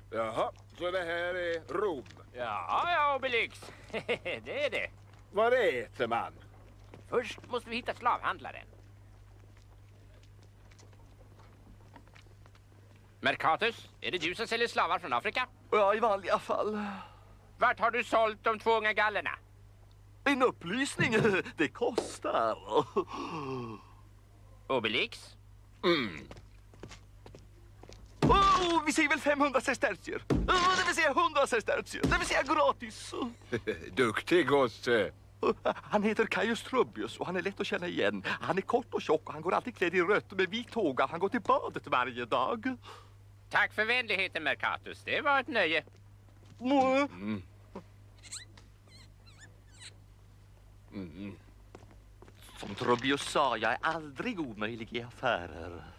Jaha, så det här är Rom. Ja, Obelix. Det är det. Vad äter man? Först måste vi hitta slavhandlaren. Mercatus, är det du som säljer slavar från Afrika? Ja, i vanliga fall. Vart har du sålt de 2 unga gallerna? En upplysning, det kostar. Obelix? Vi säger väl 500 sestertier. Det vill säga 100 sestertier. Det vill säga gratis. Duktig gosse. Han heter Caius Trubius och han är lätt att känna igen. Han är kort och tjock och han går alltid klädd i rött med vit tåga. Han går till badet varje dag. Tack för vänligheten, Mercatus. Det var ett nöje. Som Trubius sa, jag är aldrig omöjlig i affärer.